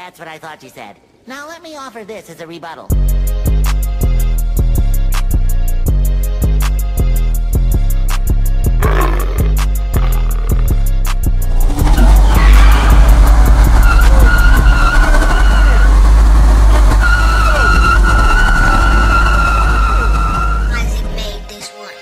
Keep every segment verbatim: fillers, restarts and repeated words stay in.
That's what I thought you said. Now let me offer this as a rebuttal. Isaac made this one.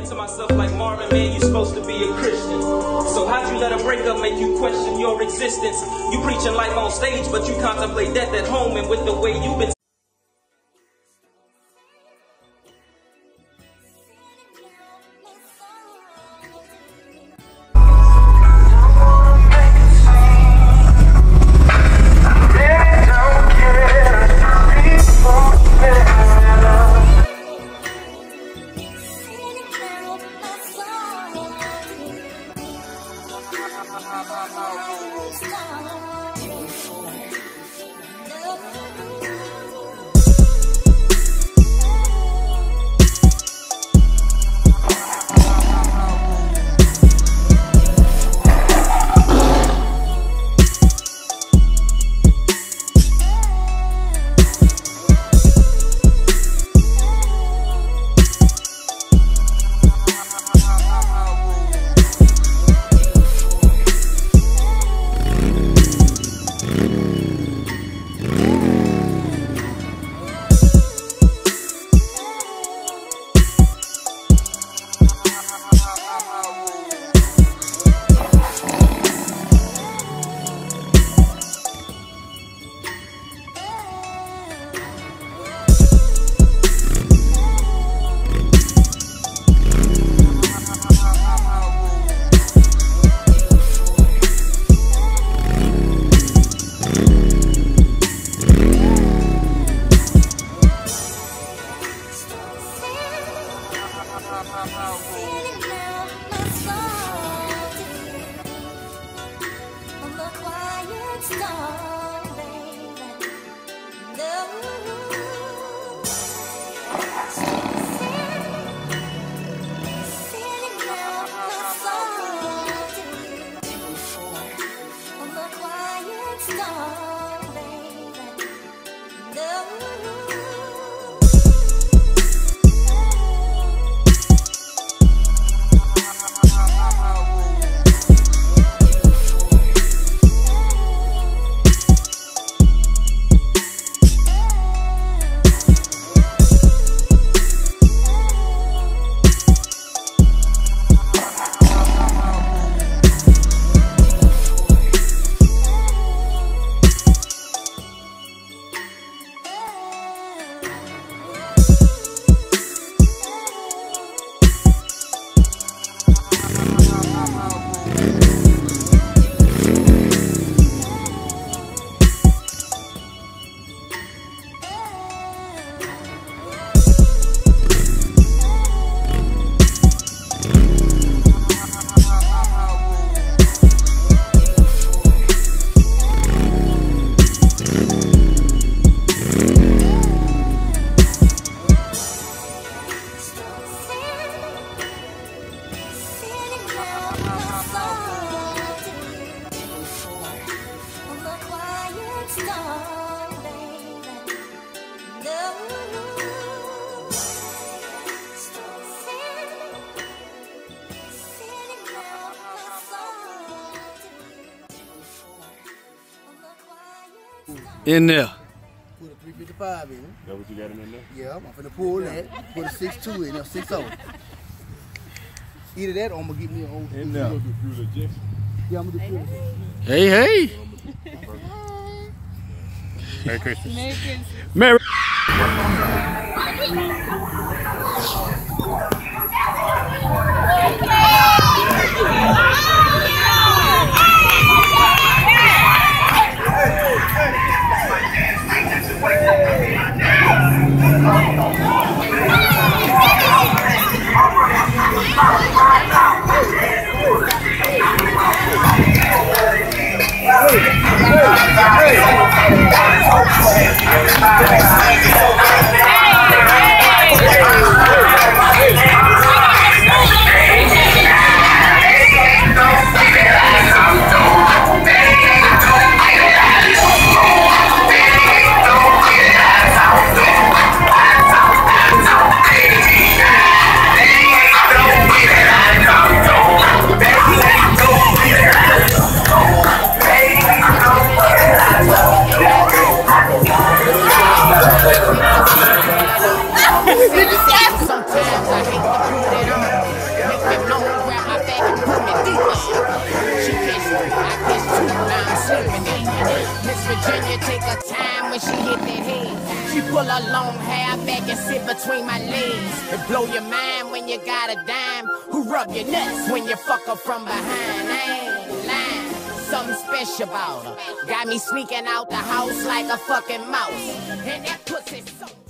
to myself like Marvin, man, you supposed to be a Christian. So how'd you let a breakup make you question your existence? You preaching life on stage, but you contemplate death at home, and with the way you've been in there. Put a three fifty-five in it. That what you got him in there? Yeah, I'm finna pull that. Put a six two in there, six oh. Either that or I'm gonna get me an old. In there. Yeah, I'm gonna do fuel. Hey, hey. Merry Christmas. Merry Christmas. Merry. Hey! take her time when she hit that head. She pull her long hair back and sit between my legs. It blow your mind when you got a dime. Who rub your nuts when you fuck her from behind? I ain't lying. Something special about her. Got me sneaking out the house like a fucking mouse. And that pussy so